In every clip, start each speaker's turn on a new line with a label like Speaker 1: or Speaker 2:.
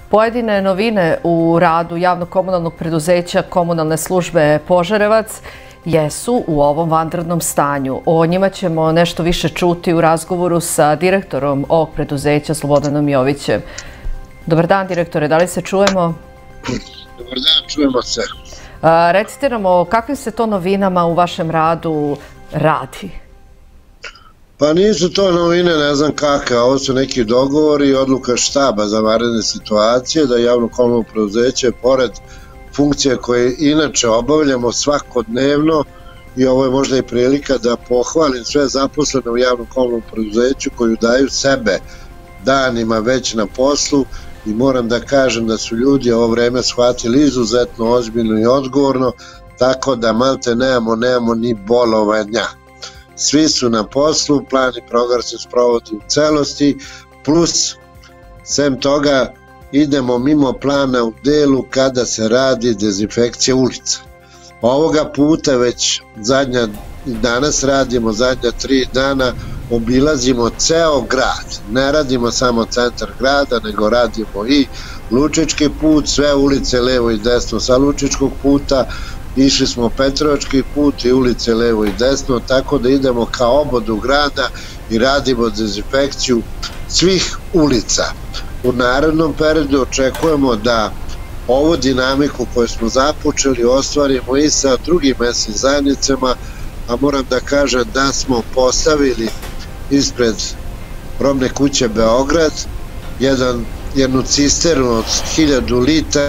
Speaker 1: Pojedine novine u radu javnog komunalnog preduzeća Komunalne službe Požarevac jesu u ovom vanrednom stanju. O njima ćemo nešto više čuti u razgovoru sa direktorom ovog preduzeća Slobodanom Jovićem. Dobar dan, direktore, da li se čujemo?
Speaker 2: Dobar dan, čujemo se.
Speaker 1: Recite nam o kakvim se to novinama u vašem radu radi?
Speaker 2: Pa nisu to novine, ne znam kakve, ovo su neki dogovori i odluka štaba za vanredne situacije, da javno komunalno preduzeće, pored funkcije koje inače obavljamo svakodnevno, i ovo je možda i prilika da pohvalim sve zaposlene u javnom komunalnom preduzeću koji daju sebe danima već na poslu, i moram da kažem da su ljudi ovo vreme shvatili izuzetno ozbiljno i odgovorno, tako da malte nemamo ni bolovanja. Svi su na poslu, plan i program se sprovodi u celosti, plus sem toga idemo mimo plana u delu kada se radi dezinfekcija ulica. Ovoga puta već danas radimo zadnja 3 dana, obilazimo ceo grad. Ne radimo samo centar grada, nego radimo i Lučički put, sve ulice levo i desno sa Lučičkog puta, išli smo Petrovački put i ulice levo i desno, tako da idemo ka obodu grada i radimo dezinfekciju svih ulica. U narednom periodu očekujemo da ovu dinamiku koju smo započeli ostvarimo i sa drugim mesnim zajednicama, a moram da kažem da smo postavili ispred Robne kuće Beograd jednu cisternu od 1000 litara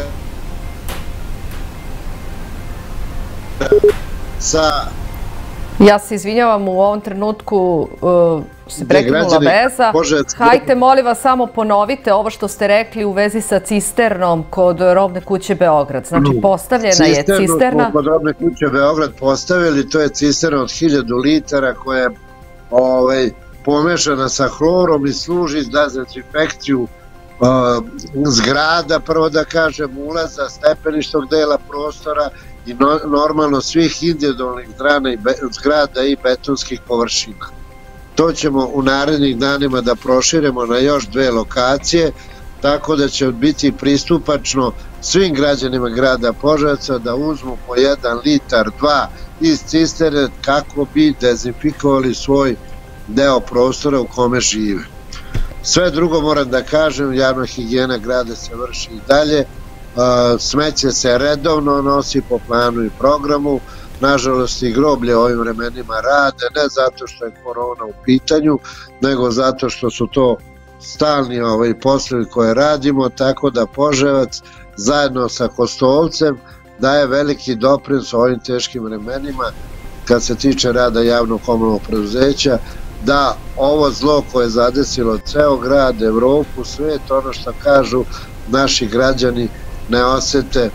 Speaker 2: sa...
Speaker 1: Ja se izvinjavam, u ovom trenutku se prekinula veza. Hajte, molim vas, samo ponovite ovo što ste rekli u vezi sa cisternom kod Robne kuće Beograd. Znači, postavljena je cisterna.
Speaker 2: Cisternu kod Robne kuće Beograd postavili, to je cisterna od 1000 litara koja je pomešana sa hlorom i služi za dezinfekciju zgrada, prvo da kažem, ulaza, stepeništog dela prostora i normalno svih individualnih zgrada i betonskih površina. To ćemo u narednih danima da proširimo na još 2 lokacije, tako da će biti pristupačno svim građanima grada Požarevca da uzmu po 1 litar, 2 iz cisterne kako bi dezinfikovali svoj deo prostora u kome žive. Sve drugo moram da kažem, javna higijena grada se vrši i dalje, smeće se redovno nosi po planu i programu, nažalost i groblje ovim vremenima rade, ne zato što je korona u pitanju, nego zato što su to stalni poslovi koje radimo, tako da Požarevac zajedno sa Kostolcem daje veliki doprinos ovim teškim vremenima kad se tiče rada javnog komunalnog preduzeća, da ovo zlo koje je zadesilo ceo grad, Evropu, svet, ono što kažu naši građani ne osete,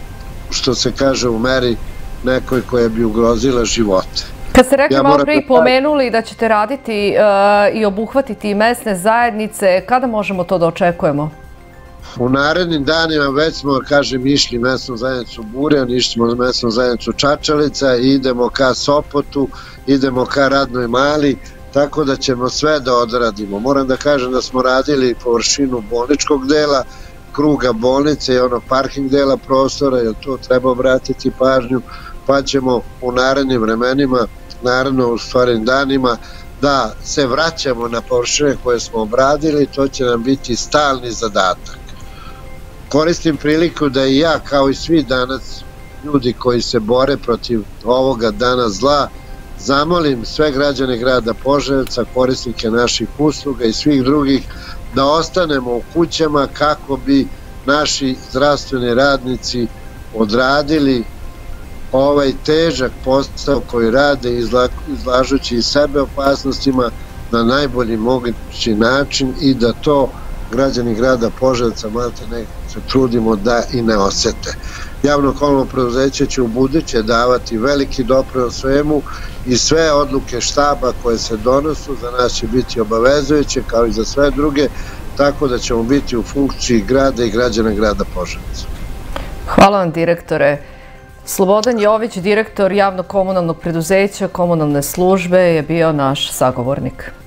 Speaker 2: što se kaže, u meri nekoj koja bi ugrozila živote.
Speaker 1: Kad ste rekli malo pre i pomenuli da ćete raditi i obuhvatiti mesne zajednice, kada možemo to da očekujemo?
Speaker 2: U narednim danima već smo, kažem, išli mesnu zajednicu Burjan, išli mesnu zajednicu Čačalica i idemo ka Sopotu, idemo ka Radnoj Mali, tako da ćemo sve da odradimo. Moram da kažem da smo radili površinu bolničkog dela, kruga bolnice i parking dela prostora, jer to treba obratiti pažnju, pa ćemo u narednim vremenima, naravno u stvarnim danima, da se vraćamo na površine koje smo obradili, to će nam biti stalni zadatak. Koristim priliku da i ja, kao i svi danas ljudi koji se bore protiv ovoga dana zla, zamolim sve građane grada Požarevca, korisnike naših usluga i svih drugih, da ostanemo u kućama kako bi naši zdravstveni radnici odradili ovaj težak posao koji rade, izlažući i sebe opasnostima na najbolji mogući način, i da to građani grada Požarevca se trudimo da i ne osete. Javno komunalno preduzeće će u buduće davati veliki doprinos svemu i sve odluke štaba koje se donosu za nas će biti obavezujuće kao i za sve druge, tako da ćemo biti u funkciji grada i građana grada Požarevca.
Speaker 1: Hvala vam, direktore. Slobodan Jović, direktor javnog komunalnog preduzeća Komunalne službe, je bio naš sagovornik.